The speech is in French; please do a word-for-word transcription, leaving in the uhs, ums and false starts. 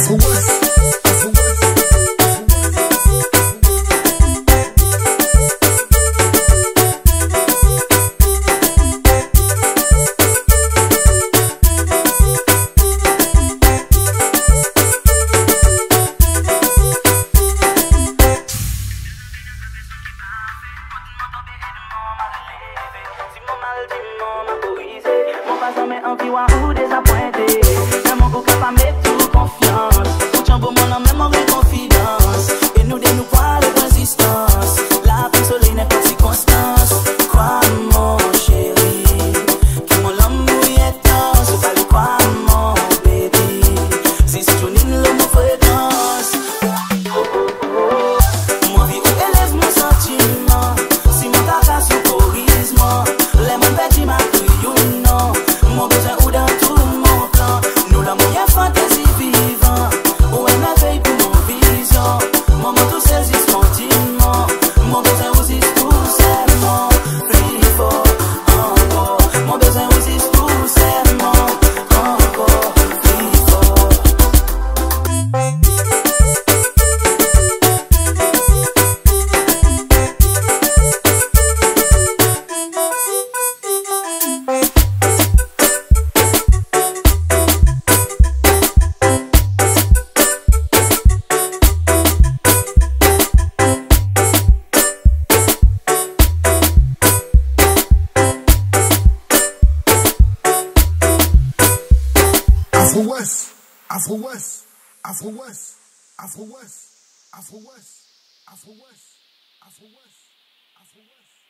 Afro West, Afro West. Mon pas jamais envie ou désappointé. Mais mon coca pas mettre tout confiance. Tout chambre mon homme même en confidence. Et nous des nous pas de résistance. La pluie soleil n'est pas de circonstance. Quoi mon chéri, que mon homme mouillé tant. C'est pas le quoi mon baby. Si c'est une île mon fréquence. Mon vie élève mon sentiment. Si mon caca secourise moi. Les mon petit m'a crié non. Mon besoin ou dans tout mon plan. Nous la moyenne fantaisie vivant. Ou un merveille pour mon vision. Mon mot tout saisit spontanément. Mon besoin aussi tout serment. Plus fort encore. Mon besoin aussi tout serment. Encore plus fort. Afro West, Afro West, Afro West, Afro West, Afro West, Afro West, Afro West, Afro West.